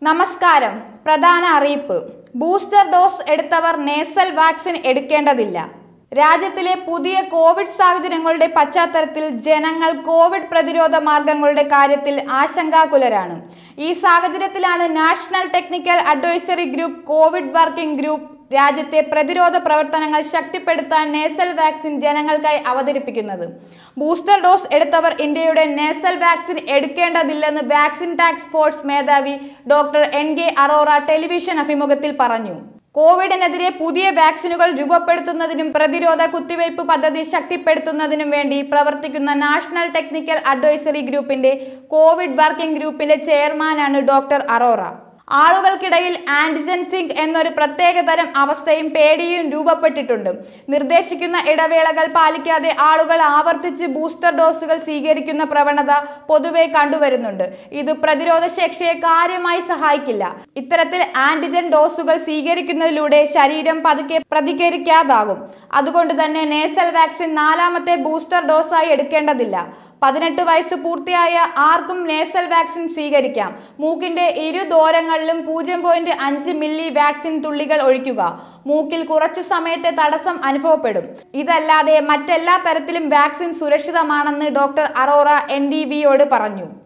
നമസ്കാരം. പ്രധാന അറിയിപ്പ്. ബൂസ്റ്റർ ഡോസ് എടുത്തവർ നേസൽ വാക്സിൻ എടുക്കേണ്ടതില്ല. രാജ്യത്തിലെ പുതിയ കോവിഡ് സാഹചര്യങ്ങളുടെ പശ്ചാത്തലത്തിൽ ജനങ്ങൾ കോവിഡ് പ്രതിരോധ മാർഗങ്ങളുടെ കാര്യത്തിൽ ആശങ്കാകുലരാണ്. ഈ സാഹചര്യത്തിലാണ് National Technical Advisory Group Covid Working Group രാജ്യത്തെ പ്രതിരോധ പ്രവർത്തനങ്ങൾ ശക്തിപ്പെടുത്താൻ നേസൽ വാക്സിൻ ജനങ്ങൾക്കായി അവതരിപ്പിക്കുന്നത്. ബൂസ്റ്റർ ഡോസ് എടുത്തവർ ഇന്ത്യയുടെ നേസൽ വാക്സിൻ എടുക്കേണ്ടതില്ലെന്ന് വാക്സിൻ ടാസ്ക് ഫോഴ്സ് മേധാവി ഡോക്ടർ എൻ.കെ. അറോറ ടെലിവിഷൻ അഭിമുഖത്തിൽ പറഞ്ഞു. കോവിഡിനെതിരെ പുതിയ വാക്സിനുകൾ രൂപപ്പെടുത്തുന്നതിനും പ്രതിരോധ കുത്തിവയ്പ് പദ്ധതി ശക്തിപ്പെടുത്തുന്നതിനും വേണ്ടി പ്രവർത്തിക്കുന്ന നാഷണൽ ടെക്നിക്കൽ അഡ്വൈസറി ഗ്രൂപ്പിന്റെ കോവിഡ് വർക്കിംഗ് ഗ്രൂപ്പിന്റെ ചെയർമാനാണ് ഡോക്ടർ അറോറ. ആളുകൾക്കിടയിൽ ആന്റിജൻ സിങ്ക് എന്നൊരു പ്രത്യേക തരം അവസ്ഥയും പേടിയും രൂപപ്പെട്ടിട്ടുണ്ട്. നിർദ്ദേശിക്കുന്ന ഇടവേളകൾ പാലിക്കാതെ ആളുകൾ ആവർത്തിച്ച് ബൂസ്റ്റർ ഡോസുകൾ സ്വീകരിക്കുന്ന പ്രവണത പൊതുവെ കണ്ടുവരുന്നുണ്ട്. ഇത് പ്രതിരോധ ശേഷിയെ കാര്യമായി സഹായിക്കില്ല. ഇത്തരത്തിൽ ആന്റിജൻ ഡോസുകൾ സ്വീകരിക്കുന്നതിലൂടെ ശരീരം പതുക്കെ പ്രതികരിക്കാതാകും. അതുകൊണ്ട് തന്നെ നേസൽ വാക്സിൻ നാലാമത്തെ ബൂസ്റ്റർ ഡോസായി എടുക്കേണ്ടതില്ല. 18 വയസ്സ് പൂർത്തിയായ ആർക്കും നേസൽ വാക്സിൻ സ്വീകരിക്കാം. മൂക്കിന്റെ ഇരുദോരങ്ങളിലും 0.5 മില്ലി വാക്സിൻ തുള്ളികൾ ഒഴിക്കുക. മൂക്കിൽ കുറച്ചു സമയത്തെ തടസ്സം അനുഭവപ്പെടും. ഇതല്ലാതെ മറ്റെല്ലാ തരത്തിലും വാക്സിൻ സുരക്ഷിതമാണെന്ന് ഡോക്ടർ അറോറ NTVയോട് പറഞ്ഞു.